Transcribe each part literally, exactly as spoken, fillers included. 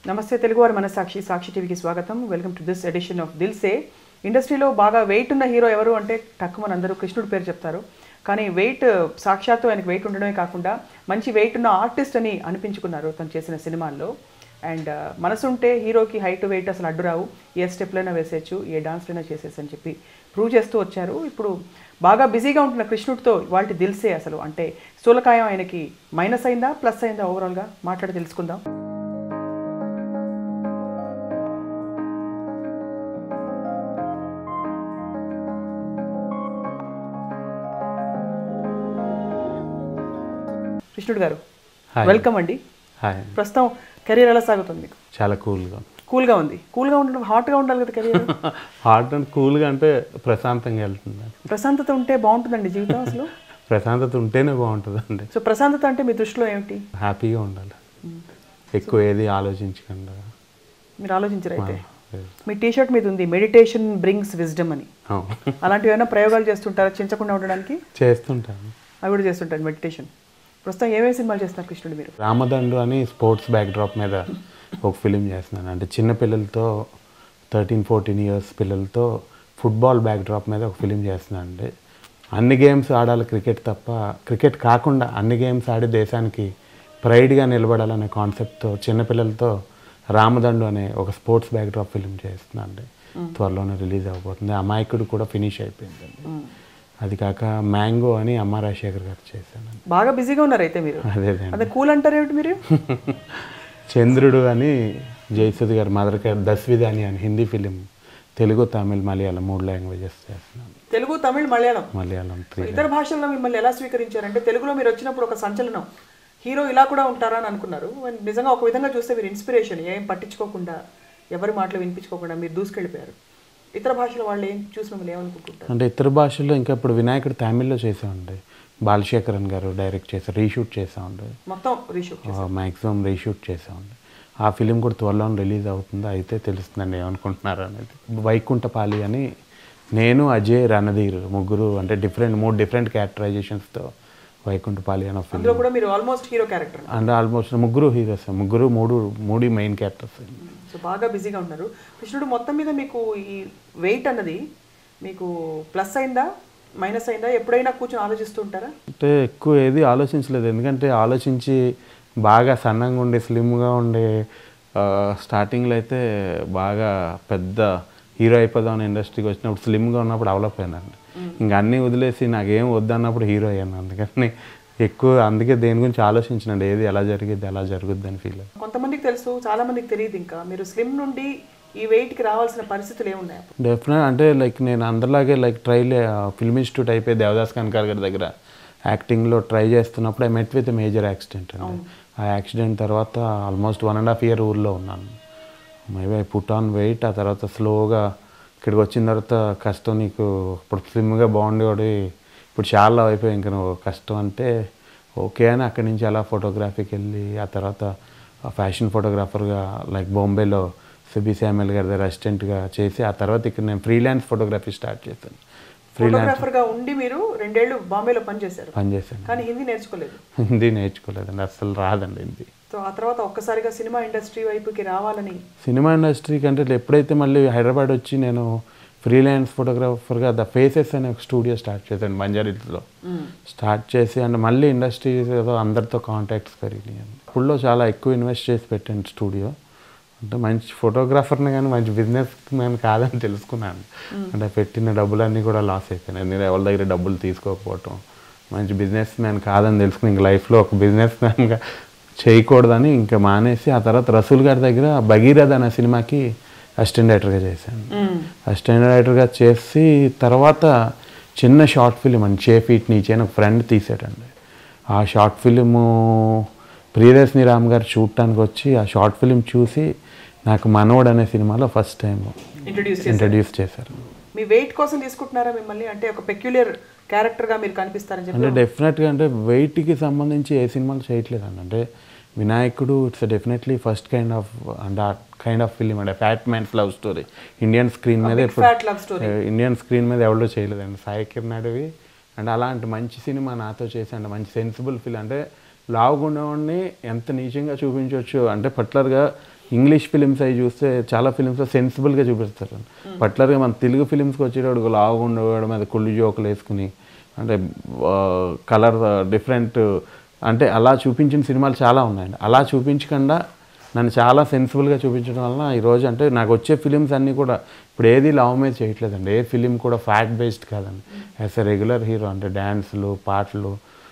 నమస్తే తెలుగు వారి మన సాక్షి సాక్షి టీవీకి స్వాగతం. Welcome to this edition of దిల్సే. ఇండస్ట్రీలో బాగా వెయిట్ ఉన్న హీరో ఎవరు అంటే తక్కువ అందరూ కృష్ణుడు పేరు చెప్తారు. కానీ వెయిట్ సాక్షాత్తు ఆయనకు వెయిట్ ఉండడమే కాకుండా మంచి వెయిట్ ఉన్న ఆర్టిస్ట్ అని అనిపించుకున్నారు తను చేసిన సినిమాల్లో. అండ్ మనసుంటే హీరోకి హైట్ వెయిట్ అసలు అడ్డురావు, ఏ స్టెప్లైనా వేసేయచ్చు, ఏ డాన్స్లైనా చేసేసి అని చెప్పి ప్రూవ్ చేస్తూ వచ్చారు. ఇప్పుడు బాగా బిజీగా ఉంటున్న కృష్ణుడితో వాటి దిల్సే అసలు అంటే స్థూలకాయం ఆయనకి మైనస్ అయిందా ప్లస్ అయిందా ఓవరాల్గా మాట్లాడి తెలుసుకుందాం. కృష్ణుడు గారు వెల్కమ్ అండి. ప్రస్తుతం కెరీర్ ఎలా సాగుతుంది మీకు? చాలా కూల్గా కూల్గా ఉంది. కూల్గా ఉండడం హాట్గా ఉండాలి కదా కెరీర్. హాట్ అండ్ కూల్గా అంటే ప్రశాంతంగా వెళ్తుంది. ప్రశాంతత ఉంటే బాగుంటుందండి జీవితం. అసలు ప్రశాంతత ఉంటేనే బాగుంటుంది అండి. సో ప్రశాంతత అంటే మీ దృష్టిలో ఏమిటి? హ్యాపీగా ఉండాలి, ఎక్కువ ఏది ఆలోచించకుండా. మీరు ఆలోచించరు అయితే? మీ టీషర్ట్ మీద ఉంది మెడిటేషన్ బ్రింగ్స్ విజ్డమ్ అని. అలాంటివి ఏమైనా ప్రయోగాలు చేస్తుంటారా చించకుండా ఉండడానికి? చేస్తుంటాను. అవి కూడా చేస్తుంటాను మెడిటేషన్. ప్రస్తుతం ఏమేమి సినిమాలు చేస్తున్నారు కృష్ణుడు మీరు? రామదండు అని స్పోర్ట్స్ బ్యాక్డ్రాప్ మీద ఒక ఫిలిం చేస్తున్నాను. అంటే చిన్న పిల్లలతో థర్టీన్ ఫోర్టీన్ ఇయర్స్ పిల్లలతో ఫుట్బాల్ బ్యాక్డ్రాప్ మీద ఒక ఫిలిం చేస్తున్నాను అండి. అన్ని గేమ్స్ ఆడాలి, క్రికెట్ తప్ప క్రికెట్ కాకుండా అన్ని గేమ్స్ ఆడి దేశానికి ప్రైడ్గా నిలబడాలనే కాన్సెప్ట్తో చిన్నపిల్లలతో రామదండు అనే ఒక స్పోర్ట్స్ బ్యాక్డ్రాప్ ఫిలిం చేస్తున్నాను అండి. త్వరలోనే రిలీజ్ అవబోతుంది. అమాయకుడు కూడా ఫినిష్ అయిపోయిందండి. అది కాక మ్యాంగో అని అమ్మ రాజశేఖర్ గారు చేశాను. బాగా బిజీగా ఉన్నారు అయితే మీరు. అదే అదే కూల్ అంటారు ఏమిటి మీరు? చంద్రుడు అని జయసుద్ గారు మదర్ కేర్ దస్విధాని అని హిందీ ఫిలిం తెలుగు తమిళ్ మలయాళం మూడు లాంగ్వేజెస్ చేస్తున్నాను. తెలుగు తమిళ్ మలయాళం మలయాళం ఇతర భాషల్లో మిమ్మల్ని ఎలా స్వీకరించారంటే తెలుగులో మీరు వచ్చినప్పుడు ఒక సంచలనం, హీరో ఇలా కూడా ఉంటారా అని అనుకున్నారు. నిజంగా ఒక విధంగా చూస్తే మీరు ఇన్స్పిరేషన్, ఏం పట్టించుకోకుండా ఎవరి మాటలు వినిపించుకోకుండా మీరు దూసుకెళ్ళిపోయారు. ఇతర భాషల వాళ్ళు ఏం చూసి మిమ్మల్ని ఏమనుకుంటారు అంటే ఇతర భాషల్లో ఇంకా ఇప్పుడు వినాయకుడు తమిళ్లో చేసామండి. బాలశేఖరన్ గారు డైరెక్ట్ చేశారు, రీషూట్ చేసామండి. మొత్తం రీషూట్ మ్యాక్సిమం రీషూట్ చేసామండి. ఆ ఫిలిం కూడా త్వరలో రిలీజ్ అవుతుంది. అయితే తెలుస్తుందండి ఏమనుకుంటున్నారు అనేది. వైకుంఠపాలి అని నేను అజయ్ రణధీర్ ముగ్గురు అంటే డిఫరెంట్ మూడు డిఫరెంట్ క్యారెక్టరైజేషన్స్తో వైకుంఠపాలి అనే ఫిలిం. కూడా మీరు ఆల్మోస్ట్ హీరో క్యారెక్టర్ అంటే ఆల్మోస్ట్ ముగ్గురు హీరోస్, ముగ్గురు మూడు మూడు మెయిన్ క్యారెక్టర్స్. సో బాగా బిజీగా ఉన్నారు. కృష్ణుడు మొత్తం మీద మీకు ఈ వెయిట్ అన్నది మీకు ప్లస్ అయిందా మైనస్ అయిందా? ఎప్పుడైనా కూర్చొని ఆలోచిస్తూ ఉంటారా? అంటే ఎక్కువ ఏది ఆలోచించలేదు. ఎందుకంటే ఆలోచించి బాగా సన్నంగా ఉండే స్లిమ్గా ఉండే స్టార్టింగ్లో అయితే బాగా పెద్ద హీరో అయిపోదాం ఇండస్ట్రీకి వచ్చినప్పుడు స్లిమ్గా ఉన్నప్పుడు డెవలప్ అయినాను. ఇంకా అన్నీ వదిలేసి నాకేం వద్దన్నప్పుడు హీరో అయ్యాను. అందుకని ఎక్కువ అందుకే దేని గురించి ఆలోచించినండి, ఏది ఎలా జరిగిద్ది ఎలా జరుగుద్ది అని ఫీల్. కొంతమందికి తెలుసు, చాలా మందికి తెలియదు. ఇంకా మీరు స్లిమ్ నుండి ఈ వెయిట్కి రావాల్సిన పరిస్థితులు ఏమున్నాయి? డెఫినెట్ అంటే లైక్ నేను అందరిలాగే లైక్ ట్రైల్ ఫిల్మ్ ఇన్స్టిట్యూట్ అయిపోయి దేవదాస్ కనకార్ గారి దగ్గర యాక్టింగ్లో ట్రై చేస్తున్నప్పుడు I met with major accident అండి. ఆ యాక్సిడెంట్ తర్వాత almost one and half year ఊర్లో ఉన్నాను. Maybe I put on weight. ఆ తర్వాత స్లోగా ఇక్కడికి వచ్చిన తర్వాత కష్టం, నీకు ఇప్పుడు స్లిమ్గా బాగుండేవాడు ఇప్పుడు చాలా అయిపోయి ఇంకా నువ్వు కష్టం అంటే ఓకే అని అక్కడి నుంచి అలా ఫోటోగ్రఫీకి వెళ్ళి ఆ తర్వాత ఫ్యాషన్ ఫోటోగ్రాఫర్గా లైక్ బాంబేలో సిబి శామ్యుల్ గారి దగ్గర అసిస్టెంట్గా చేసి ఆ తర్వాత ఇక్కడ నేను ఫ్రీలాన్స్ ఫోటోగ్రఫీ స్టార్ట్ చేశాను. ఫోటోగ్రాఫర్గా ఉండి మీరు రెండేళ్ళు బాంబేలో పనిచేశారు. పనిచేశాను కానీ హిందీ నేర్చుకోలేదు. హిందీ నేర్చుకోలేదండి, అసలు రాదండి హిందీ. సో ఆ తర్వాత ఒక్కసారిగా సినిమా ఇండస్ట్రీ వైపుకి రావాలని. సినిమా ఇండస్ట్రీకి అంటే ఎప్పుడైతే మళ్ళీ హైదరాబాద్ వచ్చి నేను ఫ్రీలాన్స్ ఫోటోగ్రాఫర్గా ద ఫేసెస్ అనే ఒక స్టూడియో స్టార్ట్ చేశాను బంజారీలో. స్టార్ట్ చేసి అండ్ మళ్ళీ ఇండస్ట్రీ అందరితో కాంటాక్ట్స్ పెరిగినాయి. అప్పుడులో చాలా ఎక్కువ ఇన్వెస్ట్ చేసి పెట్టాను స్టూడియో. అంటే మంచి ఫోటోగ్రాఫర్ని కానీ మంచి బిజినెస్ మ్యాన్ కాదని తెలుసుకున్నాను. అంటే పెట్టిన డబ్బులన్నీ కూడా లాస్ అయిపోయినాయి. నేను ఎవరి దగ్గర డబ్బులు తీసుకోకపోవటం, మంచి బిజినెస్ మ్యాన్ కాదని తెలుసుకుని ఇంక లైఫ్లో ఒక బిజినెస్ మ్యాన్గా చేయకూడదని ఇంకా మానేసి ఆ తర్వాత రసూల్ గారి దగ్గర భగీరథ అనే సినిమాకి అసిస్టెంట్ డైరెక్టర్గా చేశాను. అసిస్టెంట్ డైరెక్టర్గా చేసి తర్వాత చిన్న షార్ట్ ఫిలిం అండి చే ఫీట్ నీచే అని ఒక ఫ్రెండ్ తీసాడండి. ఆ షార్ట్ ఫిలిము ప్రియదర్శిని రామ్ గారు చూడటానికి వచ్చి ఆ షార్ట్ ఫిలిం చూసి నాకు మనోడ్ అనే సినిమాలో ఫస్ట్ టైం ఇంట్రడ్యూస్ చేశారు. మీ వెయిట్ కోసం తీసుకుంటున్నారా మిమ్మల్ని? అంటే ఒక పెక్యులర్ క్యారెక్టర్గా మీరు కనిపిస్తారని చెప్పి? అంటే డెఫినెట్గా అంటే వెయిట్కి సంబంధించి ఏ సినిమాలు చేయట్లేదండి. అంటే Vinayakudu it's definitely first kind of and ఆ కైండ్ ఆఫ్ ఫిలిం అంటే fat man's love story. Indian screen మీద ఎప్పుడు ఇండియన్ స్క్రీన్ మీద ఎవరో చేయలేదండి. సాయి కిరణ్ అడవి అండ్ అలాంటి మంచి సినిమా నాతో చేసి అంటే మంచి సెన్సిబుల్ ఫిల్ అంటే లావుగుండేవాడిని ఎంత నీచంగా చూపించవచ్చు అంటే పర్టికులర్గా ఇంగ్లీష్ ఫిలిమ్స్ అవి చూస్తే చాలా ఫిలిమ్స్లో సెన్సిబుల్గా చూపిస్తారు. పర్టికులర్గా మన తెలుగు ఫిలిమ్స్కి వచ్చేటప్పుడు లావుగా ఉండేవాడు మీద కుళ్ళు జోకులు వేసుకుని అంటే కలర్ డిఫరెంట్ అంటే అలా చూపించిన సినిమాలు చాలా ఉన్నాయండి. అలా చూపించకుండా నన్ను చాలా సెన్సిబుల్గా చూపించడం వలన ఈరోజు అంటే నాకు వచ్చే ఫిలిమ్స్ అన్నీ కూడా ఇప్పుడు ఏది లవ్ మీద చేయట్లేదండి. ఏ ఫిలిం కూడా ఫ్యాక్ట్ బేస్డ్ కాదండి. యాజ్ ఎ రెగ్యులర్ హీరో అంటే డ్యాన్స్లు, పాటలు,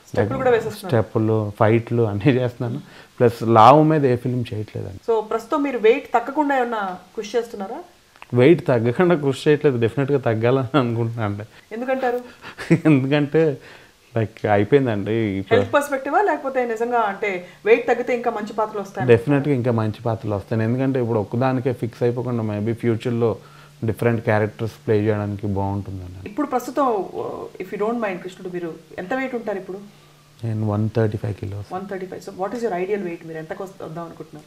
స్టెప్పులు, ఫైట్లు అన్నీ చేస్తున్నాను. ప్లస్ లావ్ మీద ఏ ఫిలిం చేయట్లేదండి. సో ప్రస్తుతం మీరు వెయిట్ తగ్గకుండా ఏమన్నా కృషి చేస్తున్నారా? వెయిట్ తగ్గకుండా కృషి చేయట్లేదు, డెఫినెట్గా తగ్గాలని అనుకుంటున్నాను అండి. ఎందుకంటారు? ఎందుకంటే లైక్ అయిపోయిందండి. హెల్త్ పర్స్పెక్టివా లేకపోతే నిజంగా అంటే వెయిట్ తగ్గితే ఇంకా మంచి పాత్రలు వస్తాయి? డెఫినెట్గా ఇంకా మంచి పాత్రలు వస్తాయి. ఎందుకంటే ఇప్పుడు ఒక్కదానికే ఫిక్స్ అయిపోకుండా మేబీ ఫ్యూచర్లో డిఫరెంట్ క్యారెక్టర్స్ ప్లే చేయడానికి బాగుంటుందండి. ఇప్పుడు ప్రస్తుతం ఇఫ్ యూ డోంట్ మైండ్ కృష్ణుడు, మీరు ఎంత వెయిట్ ఉంటారు ఇప్పుడు? నేను one thirty five kilos. One thirty five. So what is your ideal weight? మీరు ఎంతకు వద్దాం అనుకుంటున్నారు?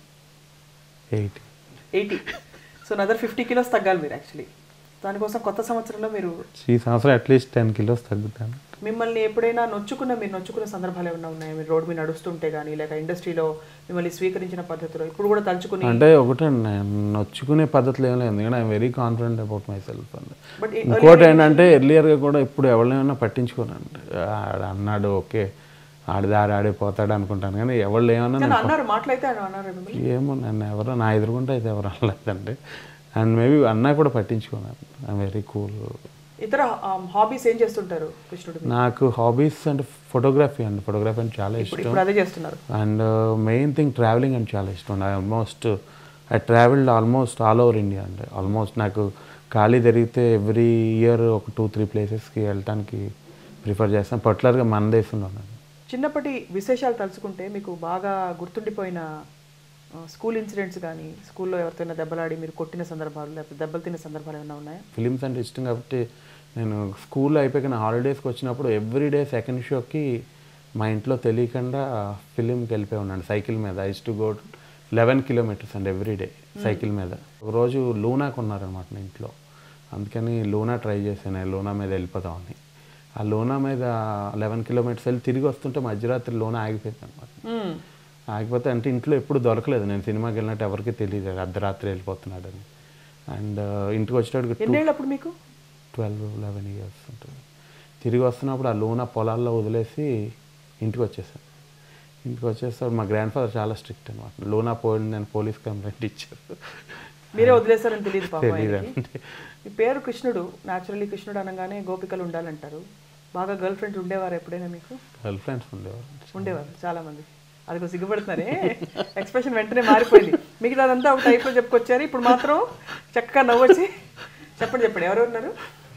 Eighty. Eighty. So another fifty kilos తగ్గాలి మీరు యాక్చువల్లీ. దానికోసం కొత్త సంవత్సరంలో మీరు ఈ సంవత్సరం అట్లీస్ట్ టెన్ కిలోస్ తగ్గుతాను. మిమ్మల్ని ఎప్పుడైనా నొచ్చుకున్న మీరు నొచ్చుకున్న సందర్భాలు ఏమైనా ఉన్నాయా? మీరు రోడ్డు మీద నడుస్తుంటే కానీ లేక ఇండస్ట్రీలో మిమ్మల్ని స్వీకరించిన పద్ధతిలో ఇప్పుడు కూడా తలుచుకుని? అంటే ఒకటే నొచ్చుకునే పద్ధతులు ఏం లేదు, ఎందుకంటే I'm very confident about myself అండి. ఇంకోటి ఏంటంటే ఎర్లియర్గా కూడా ఇప్పుడు ఎవరినైనా పట్టించుకోనండి. ఆడు అన్నాడు ఓకే ఆడిదారి ఆడిపోతాడు అనుకుంటాను, కానీ ఎవరు ఏమన్నా అన్నారు మాటలైతే అన్నారు ఏమో నన్ను ఎవరో నా ఎదురుకుంటే అయితే ఎవరు అనలేదండి. అండ్ మేబీ అన్నా కూడా పట్టించుకున్నాను. I'm very cool. ఇతర హాబీస్ ఏం చేస్తుంటారు కృష్ణుడు? నాకు హాబీస్ అంటే ఫోటోగ్రఫీ అండి. ఫోటోగ్రఫీ అంటే చాలా ఇష్టం. అదే చేస్తున్నారు. అండ్ మెయిన్ థింగ్ ట్రావెలింగ్ అంటే చాలా ఇష్టం. I almost I travelled almost all over India అండి. ఆల్మోస్ట్ నాకు ఖాళీ జరిగితే ఎవ్రీ ఇయర్ ఒక టూ త్రీ ప్లేసెస్కి వెళ్ళటానికి ప్రిఫర్ చేస్తాను. పర్టికులర్గా మన దేశంలో. చిన్నప్పటి విశేషాలు తలుచుకుంటే మీకు బాగా గుర్తుండిపోయిన స్కూల్ ఇన్సిడెంట్స్ కానీ, స్కూల్లో ఎవరితోనైనా దెబ్బలాడి మీరు కొట్టిన సందర్భాలు లేకపోతే దెబ్బలు తిన్న సందర్భాలు ఏమైనా ఉన్నాయా? ఫిలిమ్స్ అంటే ఇష్టం కాబట్టి నేను స్కూల్లో అయిపోయిన హాలిడేస్కి వచ్చినప్పుడు ఎవ్రీ డే సెకండ్ షోకి మా ఇంట్లో తెలియకుండా ఫిలింకి వెళ్ళిపోయి ఉన్నాను సైకిల్ మీద. I use to go eleven kilometres అండి ఎవ్రీ డే సైకిల్ మీద. ఒకరోజు లూనా కొన్నారనమాట నా ఇంట్లో, అందుకని లూనా ట్రై చేశాను లూనా మీద వెళ్ళిపోదామని. ఆ లూనా మీద లెవెన్ కిలోమీటర్స్ వెళ్ళి తిరిగి వస్తుంటే మధ్యరాత్రి లూనా ఆగిపోయింది అనమాట. ఆగిపోతే అంటే ఇంట్లో ఎప్పుడు దొరకలేదు, నేను సినిమాకి వెళ్ళినట్టు ఎవరికి తెలియదు అర్ధరాత్రి వెళ్ళిపోతున్నాడని. అండ్ ఇంటికి వచ్చేటప్పుడు మీకు ట్వెల్వ్ లెవెన్ ఇయర్స్ ఉంటుంది. తిరిగి వస్తున్నప్పుడు ఆ లూనా పొలాల్లో వదిలేసి ఇంటికి వచ్చేసాను. ఇంటికి వచ్చేస్తాడు మా గ్రాండ్ ఫాదర్ చాలా స్ట్రిక్ట్ అనమాట. లూనా పోయింది నేను పోలీస్ కంప్లైంట్ ఇచ్చారు. మీరే వదిలేస్తారని తెలియదు తెలియదండి. ఈ పేరు కృష్ణుడు, న్యాచురల్లీ కృష్ణుడు అనగానే గోపికలు ఉండాలంటారు. బాగా గర్ల్ ఫ్రెండ్స్ ఉండేవారు ఎప్పుడైనా మీకు? గర్ల్ ఫ్రెండ్స్ ఉండేవారు ఉండేవారు చాలా మంది. అది కొంచెం సిగ్గుపడుతున్నారే, ఎక్స్ప్రెషన్ వెంటనే మారిపోయింది. మిగతా అదంతా ఒక టైప్లో చెప్పుకొచ్చారు, ఇప్పుడు మాత్రం చక్కగా నవ్వొచ్చి చెప్పండి చెప్పండి ఎవరు ఉన్నారు?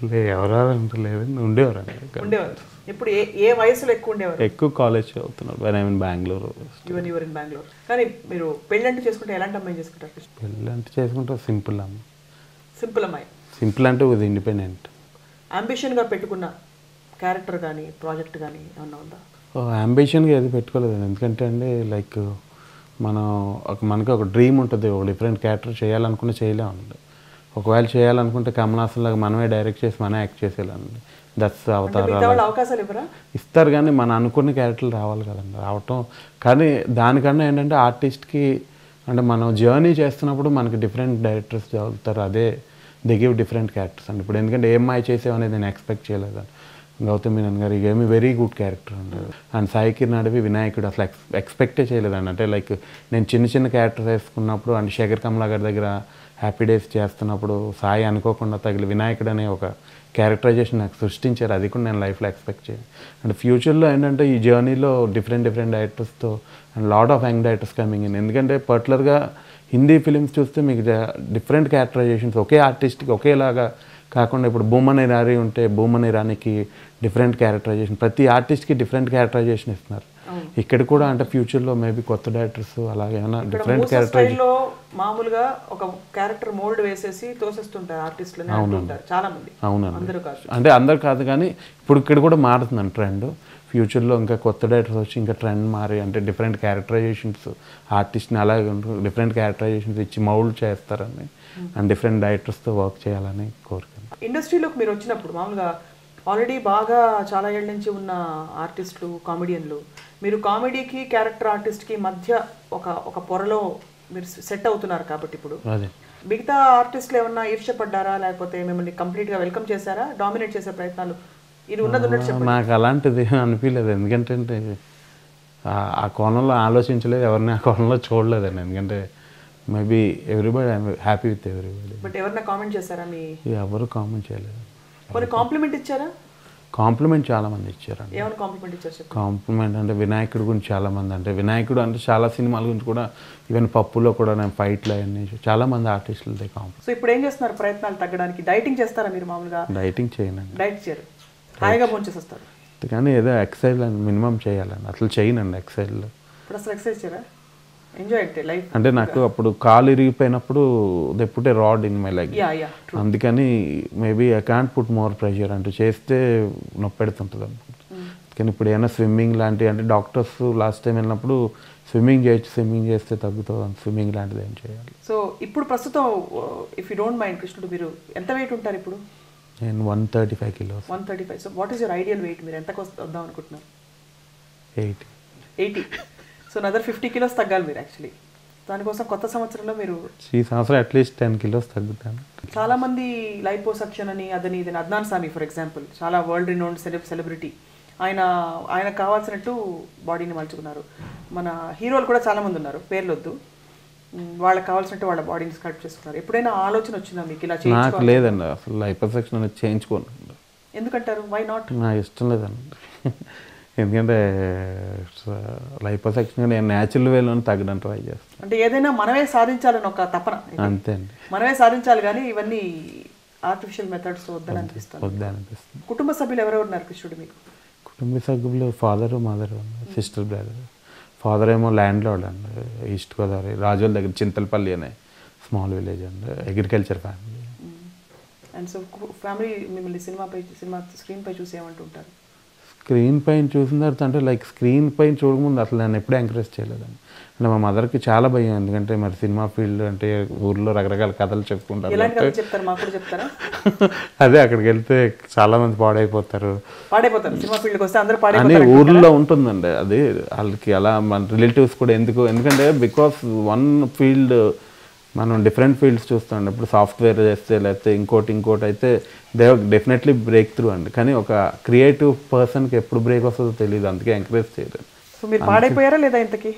ఎవరు లేదు ఉండేవారు ఉండేవారు. ఇప్పుడు ఏ ఏ వయసులో ఎక్కువ ఉండేవారు? ఎక్కువ కాలేజ్ చదువుతున్నారు. When I mean Bengaluru. Even your in Bengaluru. కానీ మీరు పెళ్ళంటూ చేసుకుంటే ఎలాంటి అమ్మాయి చేసుకుంటారు? పెళ్ళంటే చేసుకుంటారు సింపుల్ అమ్మాయి. సింపుల్ అమ్మాయి. సింపుల్ అంటే విత్ ఇండిపెండెంట్. అంబిషన్గా పెట్టుకున్న క్యారెక్టర్ కానీ ప్రాజెక్ట్ కానీ ఏమన్నా ఉందా? అంబిషన్గా ఏది పెట్టుకోలేదు, ఎందుకంటే అండి లైక్ మనం ఒక మనకి ఒక డ్రీమ్ ఉంటుంది, ఒక డిఫరెంట్ క్యారెక్టర్ చేయాలనుకుంటే చేయలేమండి. ఒకవేళ చేయాలనుకుంటే కమల్ హాసన్ లాగా మనమే డైరెక్ట్ చేసి మనమే యాక్ట్ చేసేయాలండి. దట్స్ అవతారు అవకాశాలు ఇవ్వరా? ఇస్తారు కానీ మన అనుకున్న క్యారెక్టర్లు రావాలి కదండి. రావటం కానీ దానికన్నా ఏంటంటే ఆర్టిస్ట్కి అంటే మనం జర్నీ చేస్తున్నప్పుడు మనకి డిఫరెంట్ డైరెక్టర్స్ చదువుతారు, అదే దే గివ్ డిఫరెంట్ క్యారెక్టర్స్ అండి. ఇప్పుడు ఎందుకంటే ఏం మాయ చేసేవనేది నేను ఎక్స్పెక్ట్ చేయలేదండి. గౌతమ్ మీనన్ గారు ఏమి వెరీ గుడ్ క్యారెక్టర్ ఉండేది. అండ్ సాయి కిరణ్ అడవి వినాయకుడు అసలు ఎక్స్ ఎక్స్పెక్టే చేయలేదండి. అంటే లైక్ నేను చిన్న చిన్న క్యారెక్టర్స్ వేసుకున్నప్పుడు అండ్ శేఖర్ కమలా గారి దగ్గర హ్యాపీ డేస్ చేస్తున్నప్పుడు సాయి అనుకోకుండా తగిలి వినాయకుడు అనే ఒక క్యారెక్టరైజేషన్ నాకు సృష్టించారు. అది కూడా నేను లైఫ్లో ఎక్స్పెక్ట్ చేయను. అండ్ ఫ్యూచర్లో ఏంటంటే ఈ జర్నీలో డిఫరెంట్ డిఫరెంట్ డైరెక్టర్స్తో and lot of young directors coming in. ఎందుకంటే పర్టికులర్గా హిందీ ఫిలిమ్స్ చూస్తే మీకు డిఫరెంట్ క్యారెక్టరైజేషన్స్ ఒకే ఆర్టిస్ట్కి ఒకేలాగా కాకుండా ఇప్పుడు భూమన్ ఇరానీ ఉంటే భూమన్ ఇరానీకి డిఫరెంట్ క్యారెక్టరైజేషన్, ప్రతి ఆర్టిస్ట్కి డిఫరెంట్ క్యారెక్టరైజేషన్ ఇస్తున్నారు. ఇక్కడ కూడా అంటే ఫ్యూచర్లో మేబీ కొత్త డైరెక్టర్స్ అలాగే ఏమైనా డిఫరెంట్ క్యారెక్టరైజేషన్ మామూలుగా ఒక క్యారెక్టర్ మోల్డ్ వేసేసి తోసేస్తుంటారు ఆర్టిస్టులు చాలా మంది. అవునండి, అంటే అందరు కాదు కానీ ఇప్పుడు ఇక్కడ కూడా మారుతుందండి ట్రెండ్. ఫ్యూచర్లో ఇంకా కొత్త డైరెక్టర్స్ వచ్చి ఇంకా ట్రెండ్ మారి అంటే డిఫరెంట్ క్యారెక్టరైజేషన్స్ ఆర్టిస్ట్ని అలాగే డిఫరెంట్ క్యారెక్టరైజేషన్స్ ఇచ్చి మౌల్డ్ చేస్తారని అండ్ డిఫరెంట్ డైరెక్టర్స్తో వర్క్ చేయాలని కోరుకుంటున్నాను. ఇండస్ట్రీలోకి మీరు వచ్చినప్పుడు మామూలుగా ఆల్రెడీ బాగా చాలా ఏళ్ళ నుంచి ఉన్న ఆర్టిస్టులు కామెడియన్లు, మీరు కామెడీకి క్యారెక్టర్ ఆర్టిస్ట్కి మధ్య ఒక ఒక పొరలో మీరు సెట్ అవుతున్నారు కాబట్టి ఇప్పుడు అదే మిగతా ఆర్టిస్టులు ఏమన్నా ఈర్ష్యపడ్డారా లేకపోతే మిమ్మల్ని కంప్లీట్గా వెల్కమ్ చేశారా, డామినేట్ చేసే ప్రయత్నాలు? ఇది ఉన్నది ఉన్నట్టు చెప్పండి. నాకు అలాంటిది అనిపించలేదు, ఎందుకంటే ఆ కోణంలో ఆలోచించలేదు, ఎవరిని ఆ కోణంలో చూడలేదండి. ఎందుకంటే maybe everybody I'm happy with everybody. But ఎవరైనా కామెంట్ చేశారా? మీ ఎవరు కామెంట్ చేయలేదు. కొన్ని కాంప్లిమెంట్ ఇచ్చారా? కాంప్లిమెంట్ చాలా మంది ఇచ్చారండి. ఏమైనా కాంప్లిమెంట్ ఇచ్చారు? కాంప్లిమెంట్ అంటే వినాయకుడి గురించి చాలా మంది, అంటే వినాయకుడు అంటే చాలా సినిమాల గురించి కూడా, ఈవెన్ పప్పులో కూడా నేను ఫైట్లు అవన్నీ చాలా మంది ఆర్టిస్టులతో కాంప్లిమెంట్. సో ఇప్పుడు ఏం చేస్తున్నారు ప్రయత్నాలు తగ్గడానికి? డైటింగ్ చేస్తారా మీరు? మామూలుగా డైటింగ్ చేయనండి. డైట్ చేయరు, హాయిగా భోంచేసి వస్తారు. కానీ ఏదో ఎక్సర్సైజ్ మినిమం చేయాలండి, అసలు చేయనండి ఎక్సర్సైజ్లో. ఇప్పుడు అసలు ఎక్సర్సైజ్ చేయరా? ఎంజాయ్ అంటే లైఫ్. అంటే నాకు అప్పుడు కాలు ఇరిగిపోయినప్పుడు they put a rod in my leg, అందుకని maybe I can't put more pressure, అంటూ చేస్తే నొప్పి పెడుతుంటుంది అనుకుంటా. కానీ ఇప్పుడు ఏమైనా స్విమ్మింగ్ లాంటివి, అంటే డాక్టర్స్ లాస్ట్ టైం వెళ్ళినప్పుడు స్విమ్మింగ్ చేయొచ్చు, స్విమ్మింగ్ చేస్తే తగ్గుతుంది, స్విమ్మింగ్ లాంటిది ఏం చేయాలి. సో ఇప్పుడు ప్రస్తుతం ఇఫ్ యూ డోంట్ మైండ్ కృష్ణుడు, మీరు ఎంత వెయిట్ ఉంటారు ఇప్పుడు? నేను one thirty five kilos. One thirty five so what is your ideal weight? మీరు ఎంతకు వద్దాం అనుకుంటున్నారు? Eighty. Eighty so another fifty kilos తగ్గాలి మీరు యాక్చువల్లీ. దానికోసం కొత్త సంవత్సరంలో మీరు ఈ సంవత్సరం అట్లీస్ట్ టెన్ కిలోస్ తగ్గుతాను. చాలా మంది లైపోసక్షన్ అని అదని ఇదని, అద్నాన్ సామి ఫర్ ఎగ్జాంపుల్ చాలా వరల్డ్ రినౌండ్ సెలబ్ సెలబ్రిటీ, ఆయన ఆయన కావాల్సినట్టు బాడీని మలుచుకున్నారు. మన హీరోలు కూడా చాలా మంది ఉన్నారు, పేర్లు వద్దు, వాళ్ళకి కావాల్సినట్టు వాళ్ళ బాడీని స్కల్ప్ట్ చేసుకున్నారు. ఎప్పుడైనా ఆలోచన వచ్చిందా మీకు ఇలా చేయించుకోవాలి? నాకు లేదండి, అసలు లైపోసక్షన్ అనేది చేయించుకోను. ఎందుకంటారు? Why not? నా ఇష్టం లేదండి. ఎందుకంటే లైపోసక్షన్ నేను న్యాచురల్ వేలోనే తగ్గడానికి ట్రై చేస్తాను. అంటే ఏదైనా మనమే సాధించాలని ఒక తపన. అంతే అండి, మనమే సాధించాలి, కానీ ఇవన్నీ ఆర్టిఫిషియల్ మెథడ్స్ వద్దని అనిపిస్తుంది. వద్దని అనిపిస్తుంది. కుటుంబ సభ్యులు ఎవరెవరు ఉన్నారు కృష్ణుడు మీకు? కుటుంబ సభ్యులు father, mother, sister, brother. Father ఏమో ల్యాండ్ లార్డ్ అండి, ఈస్ట్ గోదావరి రాజోల్ దగ్గర చింతలపల్లి అనే స్మాల్ విలేజ్ అండి, agriculture family. And so family మిమ్మల్ని సినిమాపై సినిమా స్క్రీన్ పై చూసి ఏమంటుంటారు? స్క్రీన్ పైన చూసిన తర్వాత అంటే లైక్ స్క్రీన్ పైన చూడకముందు అసలు నేను ఎప్పుడూ ఎంకరేజ్ చేయలేదండి. అంటే మా మదర్కి చాలా భయం, ఎందుకంటే మరి సినిమా ఫీల్డ్ అంటే ఊర్లో రకరకాల కథలు చెప్పుకుంటారు. చెప్తారు మాకు కూడా చెప్తారా? అదే అక్కడికి వెళ్తే చాలా మంది పాడైపోతారు పాడైపోతారు సినిమా ఫీల్డ్కి వస్తే అందరూ పాడై అని ఊర్లో ఉంటుందండి. అది వాళ్ళకి అలా మన రిలేటివ్స్ కూడా ఎందుకు, ఎందుకంటే బికాస్ వన్ ఫీల్డ్ మనం డిఫరెంట్ ఫీల్డ్స్ చూస్తాం. ఇప్పుడు సాఫ్ట్వేర్ చేస్తే లేకపోతే ఇంకోటి ఇంకోటి అయితే దే డెఫినెట్లీ బ్రేక్ త్రూ అండి, కానీ ఒక క్రియేటివ్ పర్సన్కి ఎప్పుడు బ్రేక్ వస్తుందో తెలియదు, అందుకే ఎంకరేజ్ చేయలేదు. సో మీరు పాడైపోయారా లేదా? ఇంతకీ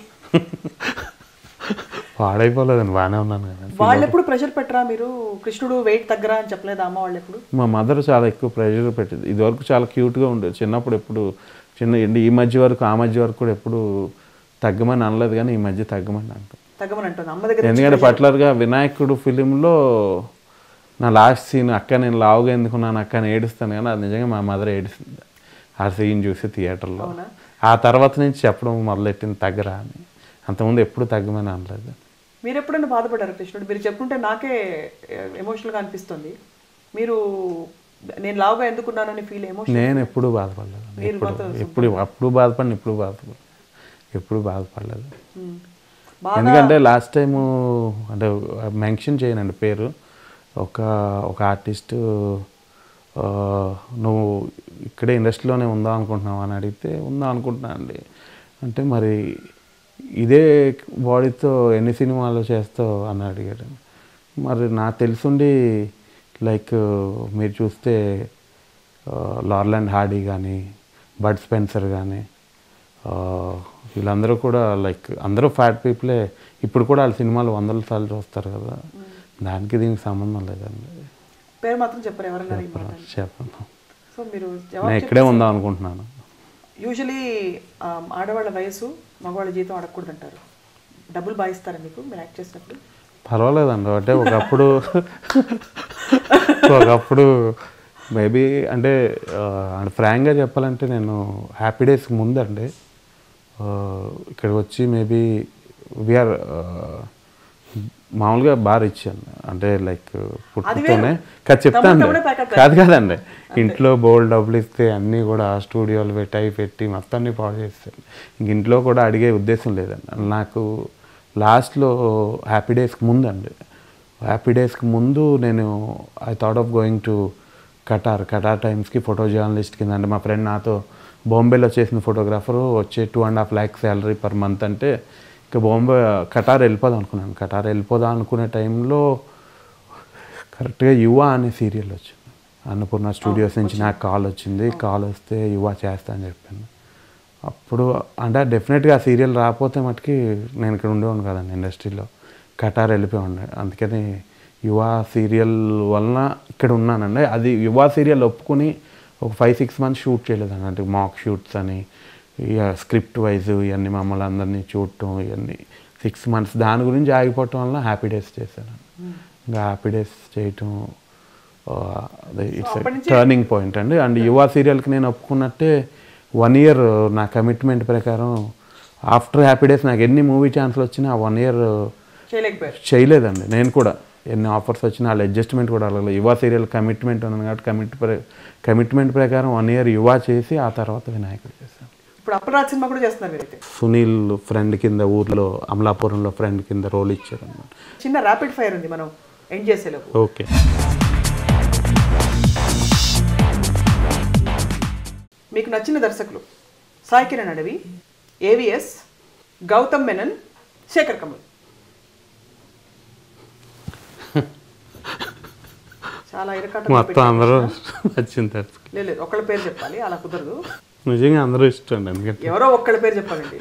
పాడైపోలేదండి, బాగానే ఉన్నాను కదా. వాళ్ళు ఎప్పుడు ప్రెషర్ పెట్టరా మీరు కృష్ణుడు వెయిట్ తగ్గరా అని చెప్పలేదా అమ్మ వాళ్ళు ఎప్పుడు? మా మదర్ చాలా ఎక్కువ ప్రెషర్ పెట్టింది. ఇదివరకు చాలా క్యూట్గా ఉండేది చిన్నప్పుడు, ఎప్పుడు చిన్న ఈ మధ్య వరకు ఆ మధ్య వరకు కూడా ఎప్పుడు తగ్గమని అనలేదు, కానీ ఈ మధ్య తగ్గమని అంటాం. తగ్గమని అంటుంది అమ్మ దగ్గర. ఎందుకంటే పర్టికులర్గా వినాయకుడు ఫిలింలో నా లాస్ట్ సీన్ అక్క నేను లావుగా ఎందుకున్నాను అక్క అని ఏడుస్తాను, కానీ అది నిజంగా మా మదర్ ఏడుస్తుంది ఆ సీన్ చూసి థియేటర్లో. ఆ తర్వాత నుంచి చెప్పడం మొదలెట్టింది తగ్గరా అని, అంతకుముందు ఎప్పుడు తగ్గమని అనలేదు. మీరు ఎప్పుడైనా బాధపడ్డారు కృష్ణుడు? మీరు చెప్పుకుంటే నాకే ఎమోషనల్గా అనిపిస్తుంది. మీరు నేను లావుగా ఎందుకున్నానని ఫీల్ ఎమోషన్? నేను ఎప్పుడు బాధపడలేదు, ఎప్పుడు అప్పుడు బాధపడిన ఇప్పుడు బాధపడ ఎప్పుడు బాధపడలేదు. ఎందుకంటే లాస్ట్ టైము అంటే మెన్షన్ చేయనండి పేరు, ఒక ఒక ఆర్టిస్టు నువ్వు ఇక్కడే ఇండస్ట్రీలోనే ఉందాం అనుకుంటున్నావు అని అడిగితే ఉందాం అనుకుంటున్నా అండి అంటే, మరి ఇదే బాడీతో ఎన్ని సినిమాలు చేస్తావు అని అడిగాడు. మరి నాకు తెలుసుండి లైక్ మీరు చూస్తే లారెల్ అండ్ హార్డీ కానీ బడ్ స్పెన్సర్ కానీ వీళ్ళందరూ కూడా లైక్ అందరూ ఫ్యాట్ పీపులే, ఇప్పుడు కూడా వాళ్ళ సినిమాలు వందల సార్లు చూస్తారు కదా, దానికి దీనికి సంబంధం లేదండి. పేరు మాత్రం చెప్పరు ఎవరైనా? చెప్పను, సో మీరు నేను ఇక్కడే ఉందాం అనుకుంటున్నాను. యూజువలీ ఆడవాళ్ళ వయసు మగవాళ్ళ జీతం అడగకూడదు అంటారు. డబ్బులు బాగా ఇస్తారా మీకు మీరు యాక్ట్ చేసినప్పుడు? పర్వాలేదండి, అంటే ఒకప్పుడు ఒకప్పుడు మేబీ అంటే ఫ్రాంక్గా చెప్పాలంటే నేను హ్యాపీ డేస్కి ముందండి ఇక్కడికి వచ్చి మేబీ వీఆర్ మామూలుగా బాగా ఇచ్చాను, అంటే లైక్ పుట్టుతోనే కాదు చెప్తాను కాదు కాదండి, ఇంట్లో బోల్డ్ డబ్బులు ఇస్తే అన్నీ కూడా స్టూడియోలు పెట్టి అవి పెట్టి మొత్తాన్ని పాడు చేస్తాను. ఇంక ఇంట్లో కూడా అడిగే ఉద్దేశం లేదండి. నాకు లాస్ట్లో హ్యాపీ డేస్కి ముందండి, హ్యాపీ డేస్కి ముందు నేను I thought of going to Qatar Qatar టైమ్స్కి ఫోటో జర్నలిస్ట్ కింద, అంటే మా ఫ్రెండ్ నాతో బాంబేలో చేసిన ఫోటోగ్రాఫరు వచ్చే two and half lakh salary per month అంటే ఇంకా బాంబే కటార్ వెళ్ళిపోదాం అనుకున్నాను. కటార్ వెళ్ళిపోదాం అనుకునే టైంలో కరెక్ట్గా యువ అనే సీరియల్ వచ్చింది. అన్నపూర్ణ స్టూడియోస్ నుంచి నాకు కాల్ వచ్చింది. కాల్ వస్తే యువ చేస్తా అని చెప్పాను. అప్పుడు అంటే డెఫినెట్గా ఆ సీరియల్ రాకపోతే మటుకి నేను ఇక్కడ ఉండేవాడిని కదండి ఇండస్ట్రీలో, కటార్ వెళ్ళిపోయి ఉండే. అందుకని యువ సీరియల్ వలన ఇక్కడ ఉన్నానండి. అది యువ సీరియల్ ఒప్పుకుని ఒక ఫైవ్ సిక్స్ మంత్స్ షూట్ చేయలేదండి. అంటే మాక్ షూట్స్ అని ఇక స్క్రిప్ట్ వైజ్ ఇవన్నీ మమ్మల్ని అందరినీ చూడటం ఇవన్నీ సిక్స్ మంత్స్ దాని గురించి ఆగిపోవటం వల్ల హ్యాపీ డేస్ చేశాను. ఇంకా హ్యాపీ డేస్ చేయటం అదే ఇట్స్ టర్నింగ్ పాయింట్ అండి. అండ్ యువ సీరియల్కి నేను ఒప్పుకున్నట్టే వన్ ఇయర్ నా కమిట్మెంట్ ప్రకారం ఆఫ్టర్ హ్యాపీ డేస్ నాకు ఎన్ని మూవీ ఛాన్స్లు వచ్చినా ఆ వన్ ఇయర్ చేయలేదండి. నేను కూడా ఎన్ని ఆఫర్స్ వచ్చినా వాళ్ళ అడ్జస్ట్మెంట్ కూడా అడగలేదు. యువ సీరియల్ కమిట్మెంట్ ఉన్నాను కాబట్టి కమిట్ కమిట్మెంట్ ప్రకారం వన్ ఇయర్ యువ చేసి ఆ తర్వాత వినాయకుడు చేశాను. ఇప్పుడు అప్పరాజ్ సినిమా కూడా చేస్తున్నారు మీరైతే. సునీల్ ఫ్రెండ్ కింద ఊర్లో అమలాపురంలో ఫ్రెండ్ కింద రోల్ ఇచ్చారు అన్నమాట. చిన్న ర్యాపిడ్ ఫైర్ ఉంది, మనం ఎండ్ చేసేలోపు. ఓకే. మీకు నచ్చిన దర్శకులు సాయి కిరణ్ అడవి, ఏవిఎస్, గౌతమ్ మెనన్, శేఖర్ కమల్. చాలా ఇరకాటం మొత్తం అందరూ నచ్చింది. లేదు ఒకళ్ళ పేరు చెప్పాలి, అలా కుదరదు. నిజంగా అందరూ ఇష్టం ఎందుకంటే ఎవరో ఒక్కళ్ళ పేరు చెప్పాలండి.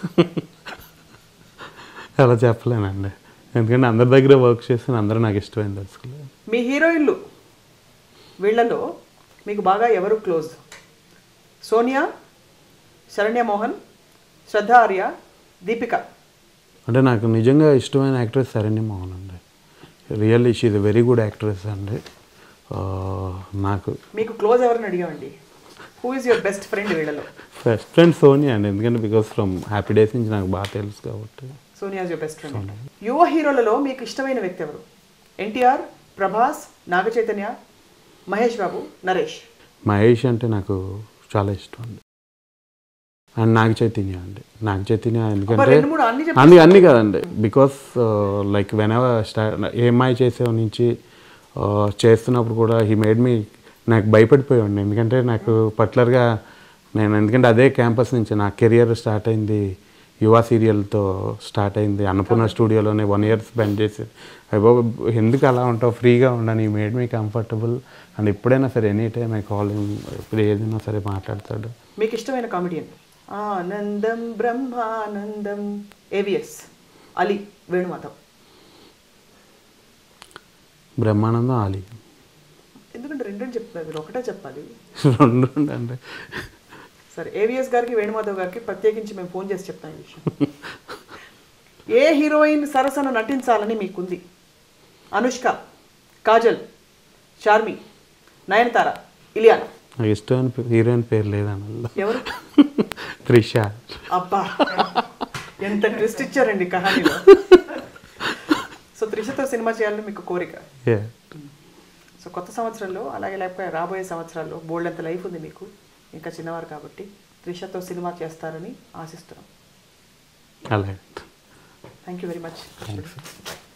అలా చెప్పలేనండి, ఎందుకంటే అందరి దగ్గర వర్క్ చేసిన అందరూ నాకు ఇష్టమైన దర్శకులు. మీ హీరోయిన్లు వీళ్ళలో మీకు బాగా ఎవరు క్లోజ్? సోనియా, శరణ్య మోహన్, శ్రద్ధ ఆర్య, దీపిక. అంటే నాకు నిజంగా ఇష్టమైన యాక్ట్రెస్ శరణ్య మోహన్ అండి. Really she is a very good actress అండి. నాకు మీకు క్లోజ్ ఎవరిని అడిగామండి? Who is your best friend వీళ్ళలో? బెస్ట్ ఫ్రెండ్ సోనియా అండి, ఎందుకంటే బికాస్ ఫ్రమ్ హ్యాపీ డేస్ నుంచి నాకు బాగా తెలుసు కాబట్టి. Sonia is your best friend. Yuva హీరోలలో మీకు ఇష్టమైన వ్యక్తి ఎవరు? ఎన్టీఆర్, ప్రభాస్, నాగ చైతన్య, మహేష్ బాబు, నరేష్. మహేష్ అంటే నాకు చాలా ఇష్టం అండి. అండ్ నాగ చైతన్య అండి. నాగ చైతన్య ఎందుకంటే అన్ని అన్నీ కదండి, because like whenever start AMI చేసే నుంచి చేస్తున్నప్పుడు కూడా హీ మేడ్ మీ, నాకు భయపడిపోయాడు. ఎందుకంటే నాకు పర్టికులర్గా నేను ఎందుకంటే అదే క్యాంపస్ నుంచి నా కెరియర్ స్టార్ట్ అయింది, యువ సీరియల్తో స్టార్ట్ అయింది. అన్నపూర్ణ స్టూడియోలోనే వన్ ఇయర్ స్పెండ్ చేసి అయ్యో ఎందుకు అలా ఉంటావు, ఫ్రీగా ఉండని, ఈ మేడ్ మీ కంఫర్టబుల్. అండ్ ఎప్పుడైనా సరే any time I call him, ఎప్పుడు ఏదైనా సరే మాట్లాడతాడు. మీకు ఇష్టమైన కామెడియన్? ఆనందం బ్రహ్మానందం, ఏవిఎస్, అలీ, వేణుమాధవ్. బ్రహ్మానందం, అలీ. ఎందుకంటే రెండని చెప్తున్నారు మీరు, ఒకటే చెప్పాలి. రెండు అండి. సరే, ఏవిఎస్ గారికి, వేణుమాధవ్ గారికి ప్రత్యేకించి మేము ఫోన్ చేసి చెప్తాం ఈ విషయం. ఏ హీరోయిన్ సరసన నటించాలని మీకుంది? అనుష్క, కాజల్, చార్మి, నయనతార, ఇలియానా. నాకు ఇష్టమైన హీరోయిన్ పేరు లేదన్న. ఎవరు? త్రిష. అబ్బా ఎంత ట్విస్ట్ ఇచ్చారండి కహానీలో. సో త్రిషతో సినిమా చేయాలని మీకు కోరిక. సో కొత్త సంవత్సరంలో అలాగే లేకపోతే రాబోయే సంవత్సరాల్లో బోల్డ్ అంత లైఫ్ ఉంది మీకు, ఇంకా చిన్నవారు కాబట్టి త్రిషతో సినిమా చేస్తారని ఆశిస్తున్నాం. అలాగే. Thank you very much.